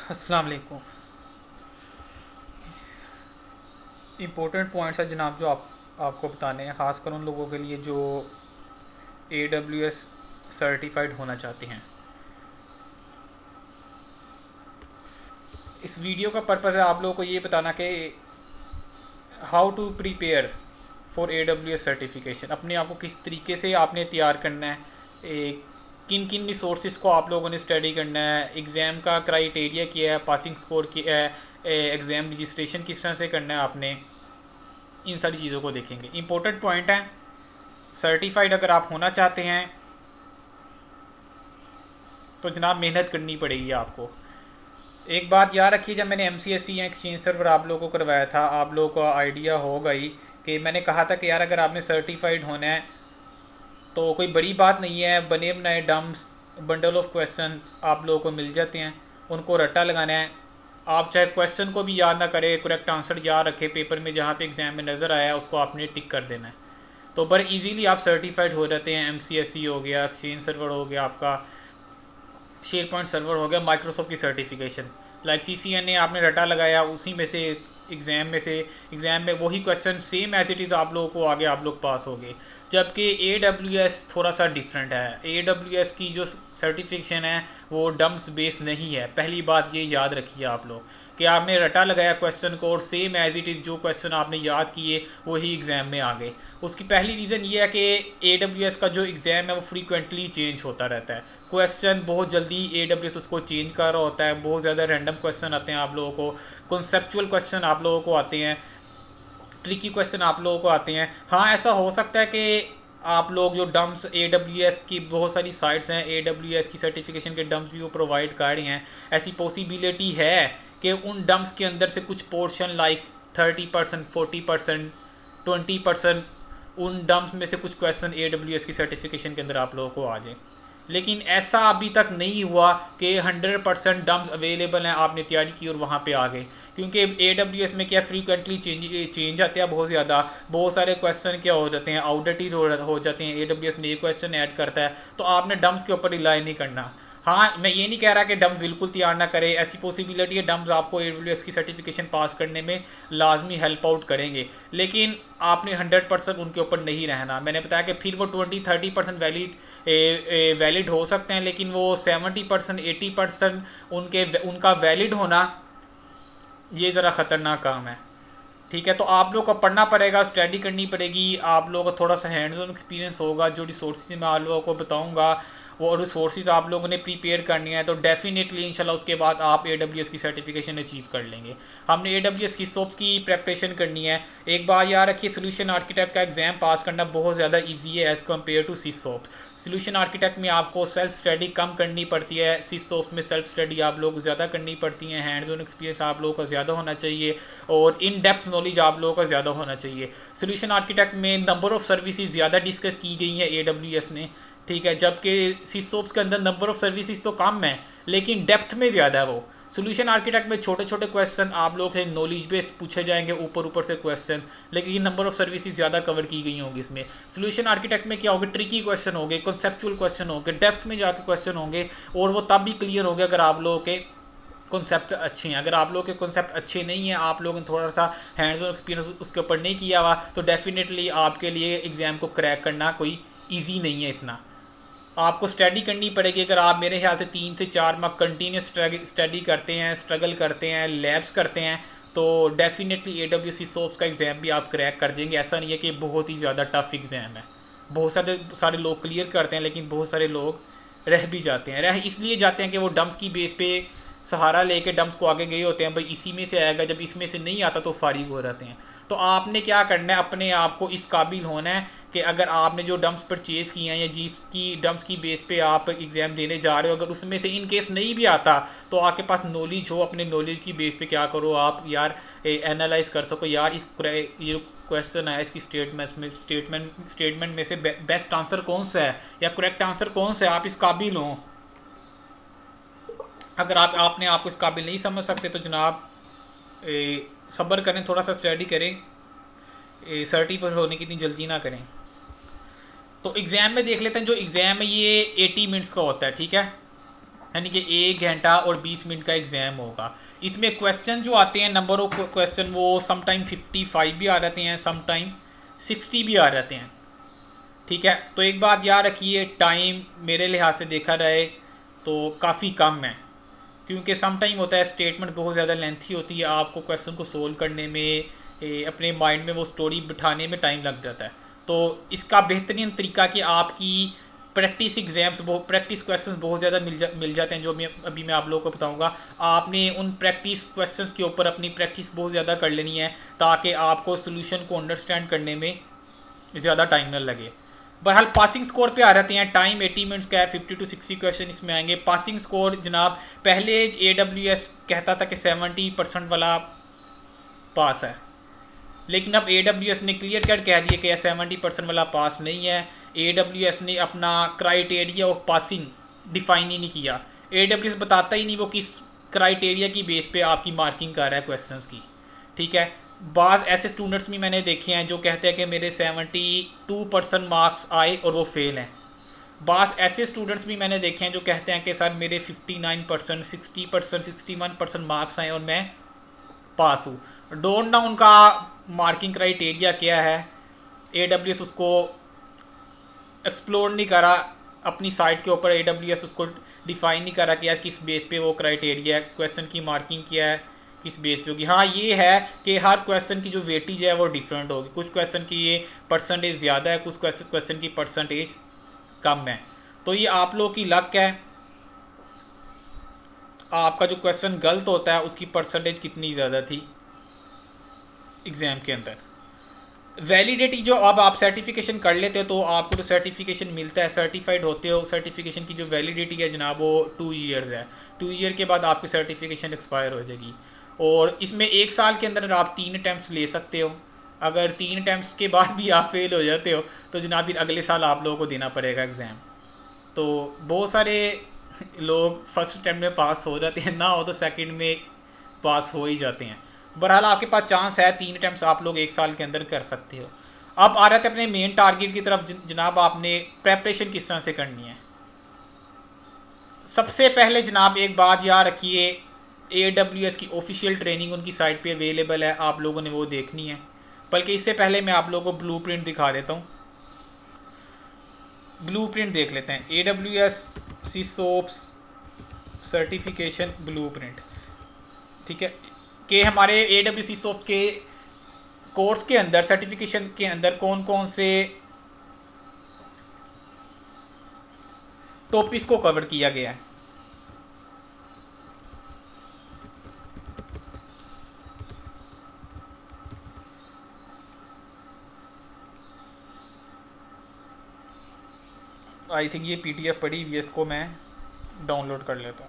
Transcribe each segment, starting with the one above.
अस्सलाम वालेकुम। Important points है जनाब जो आपको बताने हैं, ख़ासकर उन लोगों के लिए जो AWS सर्टिफाइड होना चाहते हैं। इस वीडियो का पर्पज़ है आप लोगों को ये बताना कि how to prepare for AWS certification. अपने आप को किस तरीके से आपने तैयार करना है, किन किन रिसोर्सेज को आप लोगों ने स्टडी करना है, एग्ज़ाम का क्राइटेरिया क्या है, पासिंग स्कोर क्या है, एग्ज़ाम रजिस्ट्रेशन किस तरह से करना है आपने, इन सारी चीज़ों को देखेंगे। इंपॉर्टेंट पॉइंट है, सर्टिफाइड अगर आप होना चाहते हैं तो जनाब मेहनत करनी पड़ेगी आपको। एक बात याद रखिए, जब मैंने MCSE या एक्सचेंज सर्वर आप लोगों को करवाया था, आप लोगों को आइडिया होगा ही कि मैंने कहा था कि यार अगर आपने सर्टिफाइड होना है तो कोई बड़ी बात नहीं है, बने बनाए डम्स बंडल ऑफ क्वेश्चन आप लोगों को मिल जाते हैं, उनको रट्टा लगाना है। आप चाहे क्वेश्चन को भी याद ना करें, करेक्ट आंसर याद रखें, पेपर में जहाँ पे एग्जाम में नज़र आया उसको आपने टिक कर देना है, तो बड़े इजीली आप सर्टिफाइड हो जाते हैं। MCSE हो गया, एक्सचेंज सर्वर हो गया, आपका शेयर पॉइंट सर्वर हो गया, माइक्रोसॉफ्ट की सर्टिफिकेशन लाइक CCNA आपने रटा लगाया, उसी में से एग्ज़ाम में वही question same as it is आप लोगों को आगे आप लोग पास हो गए। जबकि AWS थोड़ा सा डिफरेंट है। AWS की जो सर्टिफिकेशन है वो डम्स बेस नहीं है। पहली बात ये याद रखिए आप लोग कि आपने रटा लगाया क्वेश्चन को और सेम एज इट इज़ जो क्वेश्चन आपने याद किए वही एग्ज़ाम में आ गए। उसकी पहली रीज़न ये है कि AWS का जो एग्ज़ाम है वो फ्रीक्वेंटली चेंज होता रहता है। क्वेश्चन बहुत जल्दी AWS उसको चेंज कर रहा होता है, बहुत ज़्यादा रैंडम क्वेश्चन आते हैं आप लोगों को, कॉन्सेप्चुअल क्वेश्चन आप लोगों को आते हैं, ट्रिकी क्वेश्चन आप लोगों को आते हैं। हाँ, ऐसा हो सकता है कि आप लोग जो डम्स AWS की बहुत सारी साइट्स हैं, AWS की सर्टिफिकेशन के डम्स भी वो प्रोवाइड कर रही हैं, ऐसी पॉसिबिलिटी है कि उन डम्स के अंदर से कुछ पोर्शन लाइक 30%, 40%, 20% उन डम्स में से कुछ क्वेश्चन AWS की सर्टिफिकेशन के अंदर आप लोगों को आ जाए। लेकिन ऐसा अभी तक नहीं हुआ कि 100% डम्स अवेलेबल हैं, आपने तैयारी की और वहाँ पे आ गए। क्योंकि AWS में क्या फ्रीक्वेंटली चेंज आते हैं बहुत ज़्यादा, बहुत सारे क्वेश्चन क्या हो जाते हैं, आउटडेटेड हो जाते हैं। AWS में एक क्वेश्चन ऐड करता है, तो आपने डम्स के ऊपर रिलाई नहीं करना। हाँ, मैं ये नहीं कह रहा कि डम्स बिल्कुल तैयार ना करें, ऐसी पॉसिबिलिटी है डम्स आपको AWS की सर्टिफिकेशन पास करने में लाजमी हेल्प आउट करेंगे, लेकिन आपने 100% उनके ऊपर नहीं रहना। मैंने बताया कि फिर वो 20-30% वैलिड हो सकते हैं, लेकिन वो 70%, 80% उनका वैलिड होना ये ज़रा ख़तरनाक काम है। ठीक है, तो आप लोग को पढ़ना पड़ेगा, स्टडी करनी पड़ेगी, आप लोगों को थोड़ा सा हैंड्स ऑन एक्सपीरियंस होगा। जो रिसोर्सेज मैं आप लोगों को बताऊंगा वो रिसोर्सेज आप लोगों ने प्रिपेयर करनी है, तो डेफिनेटली इंशाल्लाह उसके बाद आप AWS की सर्टिफिकेशन अचीव कर लेंगे। हमने AWS की SOAP की प्रेपरेशन करनी है। एक बात याद रखिए, सोल्यूशन आर्किटेक्ट का एग्जाम पास करना बहुत ज़्यादा ईजी है as compare to SysOps। Solution architect में आपको सेल्फ स्टडी कम करनी पड़ती है, SysOps में सेल्फ स्टडी आप लोग ज़्यादा करनी पड़ती है, हैंड्स ऑन एक्सपीरियंस आप लोगों का ज़्यादा होना चाहिए और इन डेप्थ नॉलेज आप लोगों का ज़्यादा होना चाहिए। सोल्यूशन आर्किटेक्ट में नंबर ऑफ़ सर्विसेज ज़्यादा डिस्कस की गई हैं AWS ने, ठीक है, जबकि SysOps के अंदर नंबर ऑफ़ सर्विसेज तो कम है लेकिन डेप्थ में ज़्यादा है। वो सोल्यूशन आर्किटेक्ट में छोटे छोटे क्वेश्चन आप लोग के नॉलेज बेस पूछे जाएंगे, ऊपर ऊपर से क्वेश्चन, लेकिन ये नंबर ऑफ सर्विसेज ज़्यादा कवर की गई होंगी इसमें। सोल्यूशन आर्किटेक्ट में क्या होगा, ट्रिकी क्वेश्चन होंगे, कॉन्सेप्चुअल क्वेश्चन होंगे, डेप्थ में जाके क्वेश्चन होंगे, और वो तब भी क्लियर होंगे अगर आप लोगों के कॉन्सेप्ट अच्छे हैं। अगर आप लोग के कॉन्सेप्ट अच्छे नहीं हैं, आप लोगों ने थोड़ा सा हैंड्स ऑन एक्सपीरियंस उसके ऊपर नहीं किया हुआ, तो डेफिनेटली आपके लिए एग्ज़ाम को क्रैक करना कोई ईजी नहीं है इतना। आपको स्टडी करनी पड़ेगी। अगर आप मेरे ख्याल से 3 से 4 माह कंटिन्यूस स्टडी करते हैं, स्ट्रगल करते हैं, लैब्स करते हैं, तो डेफिनेटली AWS SOAP का एग्ज़ाम भी आप क्रैक कर देंगे। ऐसा नहीं है कि बहुत ही ज़्यादा टफ एग्ज़ाम है। बहुत सारे लोग क्लियर करते हैं, लेकिन बहुत सारे लोग रह भी जाते हैं। रह इसलिए जाते हैं कि वो डम्स की बेस पे सहारा लेके डम्स को आगे गए होते हैं, भाई इसी में से आएगा, जब इसमें से नहीं आता तो फारिग हो जाते हैं। तो आपने क्या करना है, अपने आप को इस काबिल होना है कि अगर आपने जो डम्स परचेज़ किए हैं या जिसकी डम्स की बेस पे आप एग्ज़ाम देने जा रहे हो, अगर उसमें से इन केस नहीं भी आता तो आपके पास नॉलेज हो, अपने नॉलेज की बेस पे क्या करो आप यार, एनालाइज कर सको यार ये क्वेश्चन है, इसकी स्टेटमेंट में से बेस्ट आंसर कौन सा है या करेक्ट आंसर कौन सा है, आप इस काबिल हो। अगर आप आपने आपको इस काबिल नहीं समझ सकते तो जनाब सब्र करें, थोड़ा सा स्टडी करें, सर्टिफाइड होने की इतनी जल्दी ना करें। तो एग्ज़ाम में देख लेते हैं। जो एग्ज़ाम है ये 80 मिनट्स का होता है, ठीक है। यानी कि 1 घंटा और 20 मिनट का एग्ज़ाम होगा। इसमें क्वेश्चन जो आते हैं, नंबर ऑफ क्वेश्चन, वो समटाइम 55 भी आ जाते हैं, समटाइम 60 भी आ जाते हैं। ठीक है, तो एक बात याद रखिए, टाइम मेरे लिहाज से देखा जाए तो काफ़ी कम है, क्योंकि सम टाइम होता है स्टेटमेंट बहुत ज़्यादा लेंथी होती है, आपको क्वेश्चन को सोल्व करने में, अपने माइंड में वो स्टोरी बिठाने में टाइम लग जाता है। तो इसका बेहतरीन तरीका कि आपकी प्रैक्टिस एग्जाम्स, बहुत प्रैक्टिस क्वेश्चंस बहुत ज़्यादा मिल जाते हैं, जो अभी मैं आप लोगों को बताऊंगा। आपने उन प्रैक्टिस क्वेश्चंस के ऊपर अपनी प्रैक्टिस बहुत ज़्यादा कर लेनी है, ताकि आपको सोल्यूशन को अंडरस्टैंड करने में ज़्यादा टाइम न लगे। बहरहाल पासिंग स्कोर पे आ जाते हैं। टाइम 80 मिनट्स का है, 50 to 60 क्वेश्चन इसमें आएंगे। पासिंग स्कोर जनाब, पहले AWS कहता था कि 70% वाला पास है, लेकिन अब AWS ने क्लियर कट कह दिया कि 70% वाला पास नहीं है। AWS ने अपना क्राइटेरिया ऑफ पासिंग डिफाइन ही नहीं किया। AWS बताता ही नहीं वो किस क्राइटेरिया की बेस पे आपकी मार्किंग कर रहा है क्वेश्चंस की। ठीक है, बाज़ ऐसे स्टूडेंट्स भी मैंने देखे हैं जो कहते हैं कि मेरे 72% मार्क्स आए और वो फेल हैं। बाज़ ऐसे स्टूडेंट्स भी मैंने देखे हैं जो कहते हैं कि सर मेरे 59%, 60%, 61% मार्क्स आए और मैं पास हूँ। डोंट ना उनका मार्किंग क्राइटेरिया क्या है, AWS उसको एक्सप्लोर नहीं करा अपनी साइट के ऊपर। AWS उसको डिफाइन नहीं करा कि यार किस बेस पे वो क्राइटेरिया है, क्वेश्चन की मार्किंग क्या है, किस बेस पे होगी। हाँ ये है कि हर क्वेश्चन की जो वेटेज है वो डिफरेंट होगी, कुछ क्वेश्चन की ये परसेंटेज ज़्यादा है, कुछ क्वेश्चन की परसेंटेज कम है। तो ये आप लोगों की लक है, आपका जो क्वेश्चन गलत होता है उसकी परसेंटेज कितनी ज़्यादा थी एग्ज़ाम के अंदर। वैलिडिटी, जो अब आप सर्टिफिकेशन कर लेते हो तो आपको जो सर्टिफिकेशन मिलता है, सर्टिफाइड होते हो, सर्टिफिकेशन की जो वैलिडिटी है जनाब वो 2 ईयर्स है। 2 ईयर के बाद आपकी सर्टिफिकेशन एक्सपायर हो जाएगी, और इसमें 1 साल के अंदर आप 3 अटैम्प्ट्स ले सकते हो। अगर 3 अटैम्प्ट्स के बाद भी आप फेल हो जाते हो तो जनाब फिर अगले साल आप लोगों को देना पड़ेगा एग्ज़ाम। तो बहुत सारे लोग फर्स्ट अटैम्प्ट में पास हो जाते हैं, ना हो तो सेकंड में पास हो ही जाते हैं। बहरहाल आपके पास चांस है, 3 अटैम्प्ट्स आप लोग 1 साल के अंदर कर सकते हो। अब आ रहे थे अपने मेन टारगेट की तरफ। जनाब आपने प्रेपरेशन किस तरह से करनी है। सबसे पहले जनाब एक बात याद रखिए, AWS की ऑफिशियल ट्रेनिंग उनकी साइट पे अवेलेबल है, आप लोगों ने वो देखनी है। बल्कि इससे पहले मैं आप लोगों को ब्लूप्रिंट दिखा देता हूँ। ब्लूप्रिंट देख लेते हैं, AWS सिसोप्स सर्टिफिकेशन ब्लूप्रिंट। ठीक है, कि हमारे AWS सिसोप्स के कोर्स के अंदर, सर्टिफिकेशन के अंदर कौन कौन से टॉपिक्स को कवर किया गया है। आई थिंक ये PDF पड़ी हुई है, इसको मैं डाउनलोड कर लेता हूँ।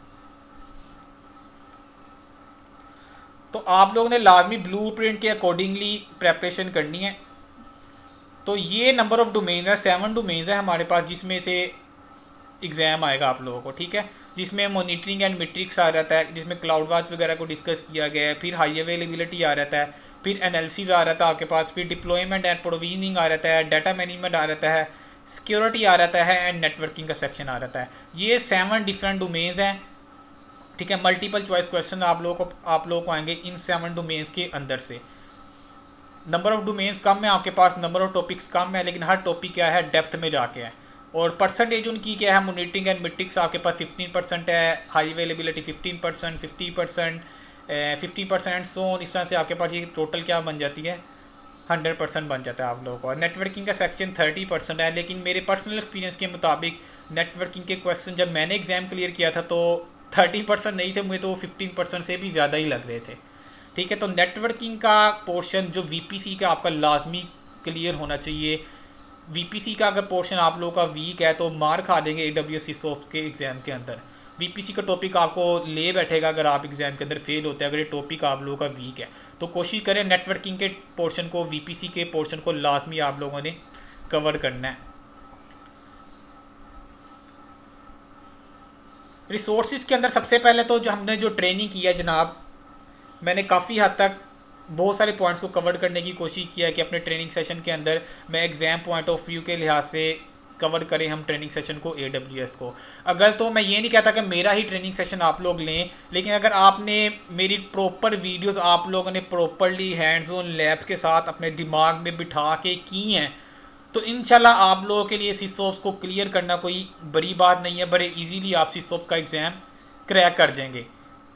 तो आप लोगों ने लाजमी ब्लूप्रिंट के अकॉर्डिंगली प्रेपरेशन करनी है। तो ये नंबर ऑफ़ डोमेन्स है, 7 डोमेन्स है हमारे पास, जिसमें से एग्ज़ाम आएगा आप लोगों को। ठीक है, जिसमें मॉनिटरिंग एंड मैट्रिक्स आ जाता है, जिसमें क्लाउड वॉच वगैरह को डिस्कस किया गया है, फिर हाई अवेलेबिलिटी आ जाता है, फिर एनालिसिस आ जाता है आपके पास, फिर डिप्लॉयमेंट एंड प्रोविजनिंग आ जाता है, डाटा मैनेजमेंट आ जाता है, सिक्योरिटी आ जाता है, एंड नेटवर्किंग का सेक्शन आ जाता है। ये 7 डिफरेंट डोमेन्स हैं। ठीक है, मल्टीपल चॉइस क्वेश्चन आप लोगों को आएंगे इन 7 डोमेन्स के अंदर से। नंबर ऑफ डोमेन्स कम है आपके पास, नंबर ऑफ टॉपिक्स कम है, लेकिन हर टॉपिक क्या है, डेप्थ में जाके है। और परसेंटेज उनकी क्या है, मॉनिटरिंग एंड मैट्रिक्स आपके पास 15% है, हाई अवेलेबिलिटी 15%, 50%, 50% सोन, इस तरह से आपके पास ये टोटल क्या बन जाती है, 100% बन जाता है आप लोगों को। नेटवर्किंग का सेक्शन 30% है, लेकिन मेरे पर्सनल एक्सपीरियंस के मुताबिक नेटवर्किंग के क्वेश्चन जब मैंने एग्ज़ाम क्लियर किया था तो 30% नहीं थे, मुझे तो 15% से भी ज़्यादा ही लग रहे थे। ठीक है, तो नेटवर्किंग का पोर्शन जो VPC का आपका लाजमी क्लियर होना चाहिए। VPC का अगर पोर्शन आप लोगों का वीक है तो मार खा देंगे AWS सिसोप्स के एग्ज़ाम के अंदर। VPC का टॉपिक आपको ले बैठेगा अगर आप एग्ज़ाम के अंदर फेल होते हैं, अगर ये टॉपिक आप लोगों का वीक है। तो कोशिश करें नेटवर्किंग के पोर्शन को, VPC के पोर्शन को लाजमी आप लोगों ने कवर करना है। रिसोर्सेज के अंदर सबसे पहले तो जो हमने जो ट्रेनिंग की है जनाब, मैंने काफ़ी हद तक बहुत सारे पॉइंट्स को कवर करने की कोशिश किया है कि अपने ट्रेनिंग सेशन के अंदर मैं एग्ज़ाम पॉइंट ऑफ व्यू के लिहाज से कवर करें हम ट्रेनिंग सेशन को AWS को। अगर तो मैं ये नहीं कहता कि मेरा ही ट्रेनिंग सेशन आप लोग लें, लेकिन अगर आपने मेरी प्रॉपर वीडियोस आप लोगों ने प्रॉपरली हैंड्स ऑन लैब्स के साथ अपने दिमाग में बिठा के की हैं, तो इंशाल्लाह आप लोगों के लिए सिसोप्स को क्लियर करना कोई बड़ी बात नहीं है। बड़े इजीली आप सिसोप्स का एग्ज़ाम क्रैक कर जाएंगे।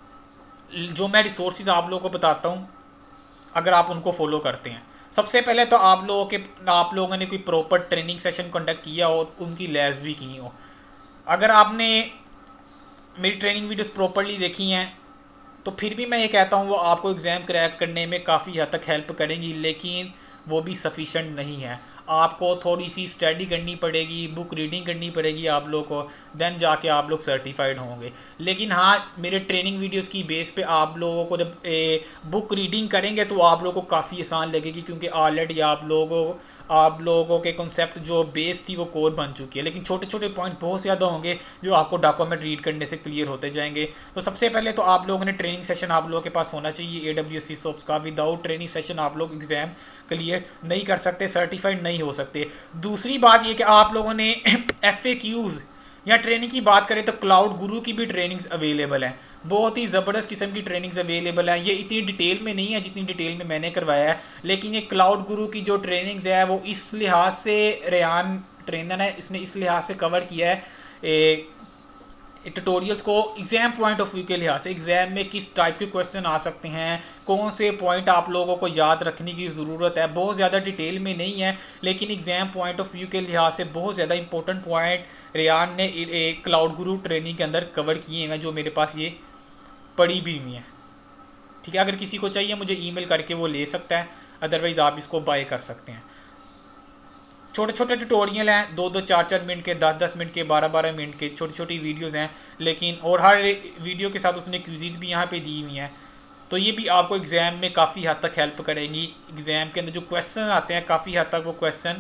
जो मैं रिसोर्सेज आप लोगों को बताता हूँ, अगर आप उनको फॉलो करते हैं, सबसे पहले तो आप लोगों ने कोई प्रॉपर ट्रेनिंग सेशन कंडक्ट किया हो, उनकी लैब्स भी की हो। अगर आपने मेरी ट्रेनिंग वीडियोस प्रॉपरली देखी हैं तो फिर भी मैं ये कहता हूँ वो आपको एग्ज़ाम क्रैक करने में काफ़ी हद तक हेल्प करेंगी, लेकिन वो भी सफिशेंट नहीं है। आपको थोड़ी सी स्टडी करनी पड़ेगी, बुक रीडिंग करनी पड़ेगी आप लोग को, देन जाके आप लोग सर्टिफाइड होंगे। लेकिन हाँ, मेरे ट्रेनिंग वीडियोस की बेस पे आप लोगों को जब बुक रीडिंग करेंगे तो आप लोगों को काफ़ी आसान लगेगी, क्योंकि ऑलरेडी आप लोगों के कॉन्सेप्ट जो बेस थी वो कोर बन चुकी है। लेकिन छोटे छोटे पॉइंट बहुत ज़्यादा होंगे जो आपको डॉक्यूमेंट रीड करने से क्लियर होते जाएंगे। तो सबसे पहले तो आप लोगों ने ट्रेनिंग सेशन आप लोगों के पास होना चाहिए AWS सिसोप्स का। विदाउट ट्रेनिंग सेशन आप लोग एग्ज़ाम क्लियर नहीं कर सकते, सर्टिफाइड नहीं हो सकते। दूसरी बात ये कि आप लोगों ने FAQs या ट्रेनिंग की बात करें तो क्लाउड गुरु की भी ट्रेनिंग्स अवेलेबल हैं, बहुत ही ज़बरदस्त किस्म की ट्रेनिंग्स अवेलेबल है। ये इतनी डिटेल में नहीं है जितनी डिटेल में मैंने करवाया है, लेकिन ये क्लाउड गुरु की जो ट्रेनिंग्स है वो इस लिहाज से रेयान ट्रेनर है, इसने इस लिहाज से कवर किया है ट्यूटोरियल्स को एग्जाम पॉइंट ऑफ व्यू के लिहाज से, एग्जाम में किस टाइप के क्वेश्चन आ सकते हैं, कौन से पॉइंट आप लोगों को याद रखने की ज़रूरत है। बहुत ज़्यादा डिटेल में नहीं है, लेकिन एग्जाम पॉइंट ऑफ व्यू के लिहाज से बहुत ज़्यादा इंपॉर्टेंट पॉइंट रेयान ने क्लाउड गुरु ट्रेनिंग के अंदर कवर किए हैं, जो मेरे पास ये पड़ी भी हुई हैं। ठीक है, अगर किसी को चाहिए मुझे ईमेल करके वो ले सकता है, अदरवाइज़ आप इसको बाय कर सकते हैं। छोटे छोटे ट्यूटोरियल हैं, 2-2 4-4 मिनट के, 10-10 मिनट के, 12-12 मिनट के छोटी छोटी वीडियोस हैं, लेकिन और हर वीडियो के साथ उसने क्विज़ भी यहाँ पे दी हुई हैं। तो ये भी आपको एग्ज़ाम में काफ़ी हद तक हेल्प करेंगी। एग्ज़ाम के अंदर जो क्वेश्चन आते हैं काफ़ी हद तक वो क्वेश्चन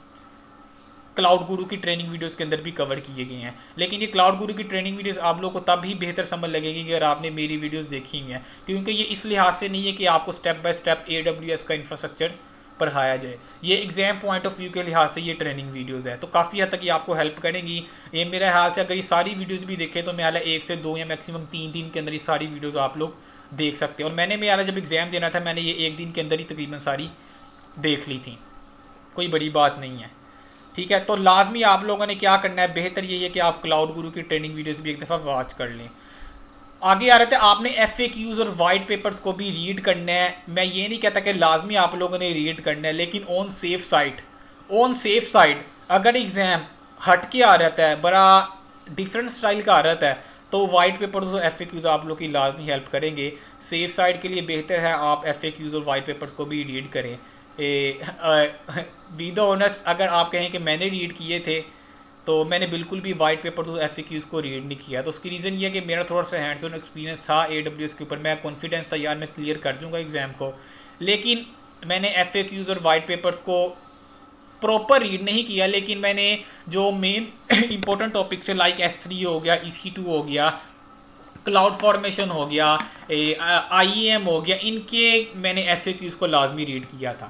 क्लाउड गुरु की ट्रेनिंग वीडियोस के अंदर भी कवर किए गए हैं। लेकिन ये क्लाउड गुरु की ट्रेनिंग वीडियोस आप लोग को तब ही बेहतर समझ लगेगी अगर आपने मेरी वीडियोस देखी हुई हैं, क्योंकि ये इस लिहाज से नहीं है कि आपको स्टेप बाय स्टेप AWS का इंफ्रास्ट्रक्चर पढ़ाया जाए। ये एग्जाम पॉइंट ऑफ व्यू के लिहाज से ये ट्रेनिंग वीडियोस है, तो काफ़ी हद तक ये आपको हेल्प करेंगी। ये मेरे ख्याल से अगर ये सारी वीडियोस भी देखें तो मेरा 1 से 2 या मैक्सिमम 3 दिन के अंदर ये सारी वीडियोस आप लोग देख सकते हैं। और मैंने मेरा जब एग्ज़ाम देना था मैंने ये 1 दिन के अंदर ही तकरीबन सारी देख ली थी, कोई बड़ी बात नहीं है। ठीक है, तो लाजमी आप लोगों ने क्या करना है, बेहतर यही है कि आप क्लाउड गुरु की ट्रेनिंग वीडियोस भी एक दफ़ा वॉच कर लें। आगे आ रहे थे, आपने FAQs और वाइट पेपर्स को भी रीड करना है। मैं ये नहीं कहता कि लाजमी आप लोगों ने रीड करना है, लेकिन ऑन सेफ साइड अगर एग्ज़ाम हट के आ रहता है, बड़ा डिफरेंट स्टाइल का आ रहता है, तो वाइट पेपर्स और FAQs आप लोग की लाजमी हेल्प करेंगे। सेफ साइड के लिए बेहतर है आप FAQs और वाइट पेपर्स को भी रीड करें। बी द ऑनेस्ट, अगर आप कहें कि मैंने रीड किए थे तो मैंने बिल्कुल भी वाइट पेपर और FAQs को रीड नहीं किया। तो उसकी रीज़न ये है कि मेरा थोड़ा सा हैंड्स ऑन एक्सपीरियंस था AWS के ऊपर, मैं कॉन्फिडेंस था यार मैं क्लियर कर दूंगा एग्ज़ाम को, लेकिन मैंने FAQs और वाइट पेपर्स को प्रॉपर रीड नहीं किया। लेकिन मैंने जो मेन इंपॉर्टेंट टॉपिक्स है लाइक S3 हो गया, EC2 हो गया, क्लाउड फॉर्मेशन हो गया, IAM हो गया, इनके मैंने FAQs को लाजमी रीड किया था,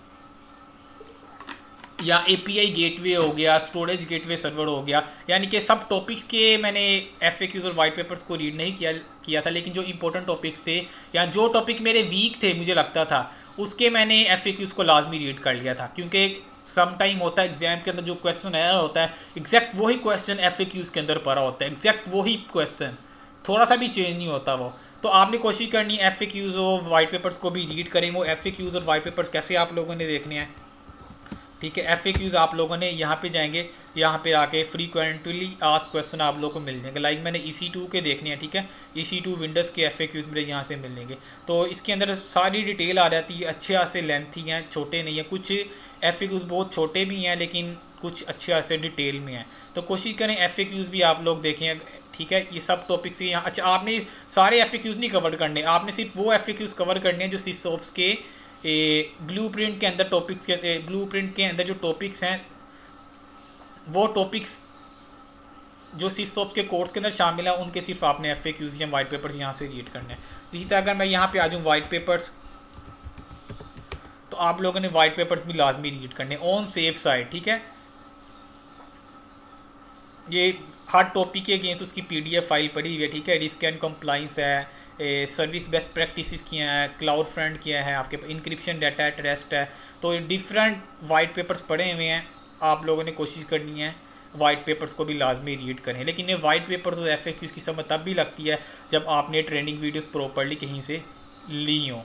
या API गेटवे हो गया, स्टोरेज गेटवे सर्वर हो गया, यानी कि सब टॉपिक्स के मैंने FAQs और वाइट पेपर्स को रीड नहीं किया था। लेकिन जो इंपॉर्टेंट टॉपिक्स थे या जो टॉपिक मेरे वीक थे मुझे लगता था, उसके मैंने FAQs को लाजमी रीड कर लिया था, क्योंकि सम टाइम होता है एग्जाम के अंदर जो क्वेश्चन आया होता है एग्जैक्ट वही क्वेश्चन FAQs के अंदर पड़ा होता है, एग्जैक्ट वही क्वेश्चन, थोड़ा सा भी चेंज नहीं होता वो। तो आपने कोशिश करनी है FAQs और वाइट पेपर्स को भी रीड करें। वो FAQs और वाइट पेपर्स कैसे आप लोगों ने देखने हैं, ठीक है, FAQs आप लोगों ने यहाँ पे जाएंगे, यहाँ पे आके फ्रीक्वेंटली आस्क्ड क्वेश्चन आप लोगों को मिल जाएंगे। लाइक मैंने EC2 के देखने हैं, ठीक है, EC2 विंडोज़ के FAQs मेरे यहाँ से मिल जाएंगे। तो इसके अंदर सारी डिटेल आ जाती है, अच्छे खासे लेंथी हैं, छोटे नहीं है। कुछ FAQs बहुत छोटे भी हैं लेकिन कुछ अच्छे खासे डिटेल में हैं। तो कोशिश करें FAQs भी आप लोग देखें, ठीक है। ये सब टॉपिक्स यहाँ, अच्छा आपने सारे FAQs नहीं कवर करने, आपने सिर्फ वो FAQs कवर करने हैं जो सिसोप्स के ब्लूप्रिंट के अंदर टॉपिक्स के ब्लूप्रिंट के अंदर जो टॉपिक्स हैं, वो टॉपिक्स जो सिसोप्स के कोर्स के अंदर शामिल हैं उनके सिर्फ आपने FAQs या वाइट पेपर्स यहाँ से रीड करने हैं। इसी तरह अगर मैं यहाँ पे आ जाऊँ वाइट पेपर्स, तो आप लोगों ने वाइट पेपर्स भी लाजमी रीड करने ऑन सेफ साइड, ठीक है। ये हर टॉपिक के अगेंस्ट उसकी PDF फाइल पड़ी हुई है, ठीक है। रिस्क एंड कंप्लाइंस है, सर्विस बेस्ट प्रैक्टिसेस किए हैं, क्लाउड फ्रंट किया है, आपके इंक्रिप्शन डाटा है, ट्रस्ट है। तो डिफरेंट वाइट पेपर्स पढ़े हुए हैं, आप लोगों ने कोशिश करनी है वाइट पेपर्स को भी लाजमी रीड करें। लेकिन ये वाइट पेपर्स और FAQs की समझ तब भी लगती है जब आपने ट्रेनिंग वीडियोस प्रॉपर्ली कहीं से ली हो।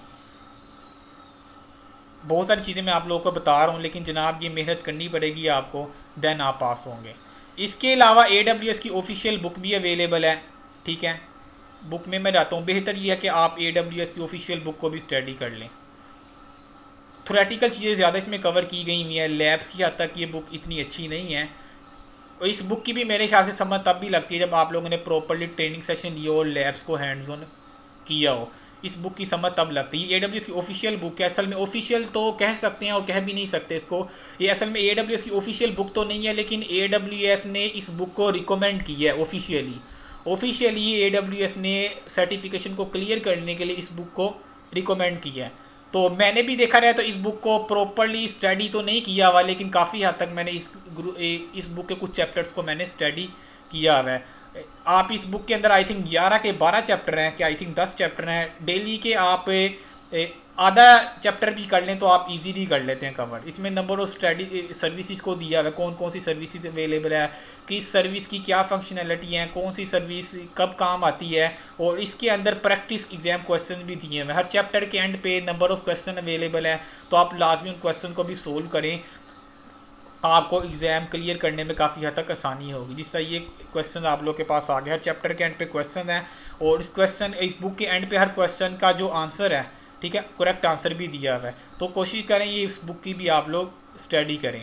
बहुत सारी चीज़ें मैं आप लोगों को बता रहा हूँ, लेकिन जनाब ये मेहनत करनी पड़ेगी आपको, देन आप पास होंगे। इसके अलावा AWS की ऑफिशियल बुक भी अवेलेबल है, ठीक है। बुक में मैं रहता हूँ, बेहतर ये है कि आप AWS की ऑफिशियल बुक को भी स्टडी कर लें। थोरेटिकल चीज़ें ज़्यादा इसमें कवर की गई हुई हैं, लैब्स की हद तक ये बुक इतनी अच्छी नहीं है। और इस बुक की भी मेरे ख्याल से समझ तब भी लगती है जब आप लोगों ने प्रॉपरली ट्रेनिंग सेशन लिया और लैब्स को हैंड्स ऑन किया हो। इस बुक की समझ तब लगती है। AWS की ऑफिशियल बुक है, असल में ऑफिशियल तो कह सकते हैं और कह भी नहीं सकते इसको। ये असल में AWS की ऑफिशियल बुक तो नहीं है, लेकिन AWS ने इस बुक को रिकमेंड किया है ऑफिशियली AWS ने सर्टिफिकेशन को क्लियर करने के लिए इस बुक को रिकमेंड किया है। तो मैंने भी देखा रहा, तो इस बुक को प्रॉपरली स्टडी तो नहीं किया हुआ, लेकिन काफ़ी हद तक मैंने इस बुक के कुछ चैप्टर्स को मैंने स्टडी किया हुआ है। आप इस बुक के अंदर आई थिंक 11 के 12 चैप्टर हैं, क्या आई थिंक 10 चैप्टर हैं। डेली के आप आधा चैप्टर भी कर लें तो आप इजीली कर लेते हैं कवर। इसमें नंबर ऑफ स्टडी सर्विसेज को दिया है, कौन कौन सी सर्विसेज अवेलेबल है, किस सर्विस की क्या फंक्शनैलिटी है, कौन सी सर्विस कब काम आती है। और इसके अंदर प्रैक्टिस एग्जाम क्वेश्चन भी दिए हैं। हर चैप्टर के एंड पे नंबर ऑफ क्वेश्चन अवेलेबल है, तो आप लाजमी उन क्वेश्चन को भी सोल्व करें, आपको एग्ज़ाम क्लियर करने में काफ़ी हद तक आसानी होगी। जिस तरह ये क्वेश्चन आप लोग के पास आ गया, हर चैप्टर के एंड पे क्वेश्चन है, और इस बुक के एंड पे हर क्वेश्चन का जो आंसर है, ठीक है, करेक्ट आंसर भी दिया हुआ है। तो कोशिश करें ये इस बुक की भी आप लोग स्टडी करें,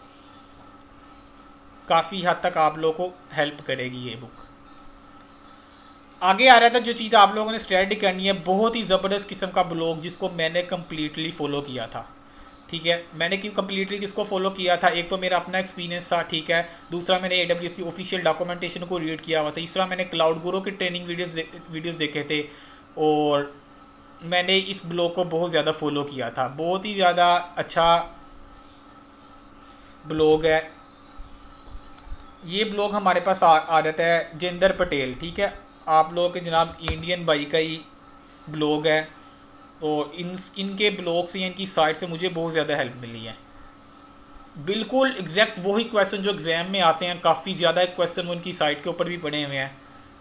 काफ़ी हद तक आप लोग को हेल्प करेगी ये बुक। आगे आ रहा था जो चीज़ आप लोगों ने स्टडी करनी है, बहुत ही ज़बरदस्त किस्म का ब्लॉग जिसको मैंने कम्प्लीटली फॉलो किया था, ठीक है। मैंने कम्प्लीटली किसको फॉलो किया था, एक तो मेरा अपना एक्सपीरियंस था, ठीक है। दूसरा मैंने AWS की ऑफिशियल डॉक्यूमेंटेशन को रीड किया हुआ था। तीसरा मैंने क्लाउड गुरु की ट्रेनिंग वीडियोस देखे थे, और मैंने इस ब्लॉग को बहुत ज़्यादा फॉलो किया था। बहुत ही ज़्यादा अच्छा ब्लॉग है ये। ब्लॉग हमारे पास आ जाता है जिंदर पटेल, ठीक है। आप लोगों के जनाब इंडियन भाई का ही ब्लॉग है, तो इनके ब्लॉग से या इनकी साइट से मुझे बहुत ज़्यादा हेल्प मिली है। बिल्कुल एग्जैक्ट वही क्वेश्चन जो एग्ज़ाम में आते हैं, काफ़ी ज़्यादा क्वेश्चन वो इनकी साइट के ऊपर भी पड़े हुए हैं।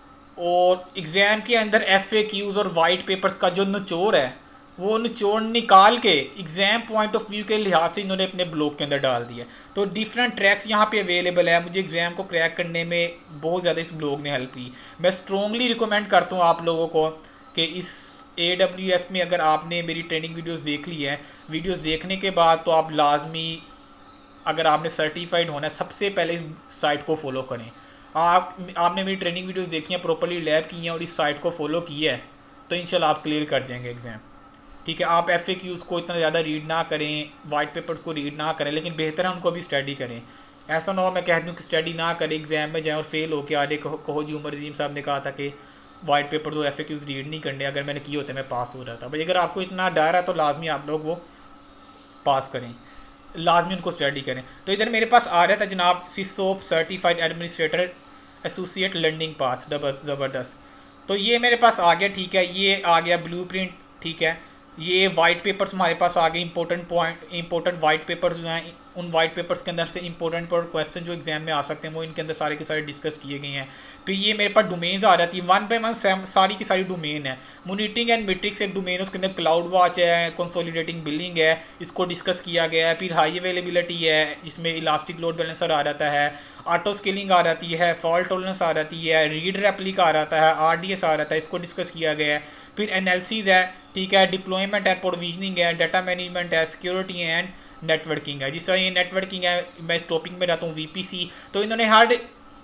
और एग्ज़ाम के अंदर FAQs और वाइट पेपर्स का जो निचोड़ है, वो निचोड़ निकाल के एग्ज़ाम पॉइंट ऑफ व्यू के लिहाज से इन्होंने अपने ब्लॉग के अंदर डाल दिया। तो डिफरेंट ट्रैक्स यहाँ पे अवेलेबल है। मुझे एग्ज़ाम को क्रैक करने में बहुत ज़्यादा इस ब्लॉग ने हेल्प की। मैं स्ट्रॉन्गली रिकमेंड करता हूँ आप लोगों को कि इस AWS में अगर आपने मेरी ट्रेनिंग वीडियोस देख ली है, वीडियोस देखने के बाद तो आप लाजमी, अगर आपने सर्टिफाइड होना है, सबसे पहले इस साइट को फॉलो करें। आपने मेरी ट्रेनिंग वीडियोस देखी हैं, प्रॉपर्ली लैब की हैं और इस साइट को फॉलो किया है, तो इंशाल्लाह आप क्लियर कर जाएंगे एग्ज़ाम, ठीक है। आप FAQs को इतना ज़्यादा रीड ना करें, वाइट पेपर्स को रीड ना करें, लेकिन बेहतर है उनको भी स्टडी करें। ऐसा ना हो मैं कह दूँ कि स्टडी ना करें, एग्ज़ाम में जाए और फेल हो के आ जाए, कहो जी उमर अजीम साहब ने कहा था कि वाइट पेपर्स और FAQs रीड नहीं करने, अगर मैंने किए होते मैं पास हो रहा था। भाई अगर आपको इतना डर है तो लाजमी आप लोग वो पास करें, लाजमी उनको स्टडी करें। तो इधर मेरे पास आ रहा था जनाब SysOps certified administrator associate learning path, ज़बरदस्त। तो ये मेरे पास आ गया, ठीक है। ये आ गया ब्लूप्रिंट, ठीक है। ये वाइट पेपर्स हमारे पास आ गए, इंपॉर्टेंट वाइट पेपर्स जो हैं, उन वाइट पेपर्स के अंदर से इंपॉर्टेंट क्वेश्चन जो एग्जाम में आ सकते हैं वो इनके अंदर सारे के सारे डिस्कस किए गए हैं। फिर ये मेरे पास डोमेन्स आ जाती है, 1 बाय 1 सारी की सारी डोमेन है। मोनिटरिंग एंड मीट्रिक्स एक डोमेन है, उसके अंदर क्लाउड वॉच है, कंसोलिडेटिंग बिलिंग है, इसको डिस्कस किया गया है। फिर हाई अवेलेबिलिटी है, जिसमें इलास्टिक लोड बैलेंसर आ जाता है, ऑटो स्केलिंग आ जाती है, फॉल्ट टॉलरेंस आ जाती है, रीड रेप्लिका आ जाता है, RDS आ जाता है, इसको डिस्कस किया गया है। फिर एनालिसिस है, ठीक है, डिप्लॉयमेंट है, प्रोविजनिंग है, डाटा मैनेजमेंट है, सिक्योरिटी एंड नेटवर्किंग है। जिस तरह ये नेटवर्किंग है, मैं इस टॉपिक में रहता हूँ VPC। तो इन्होंने हर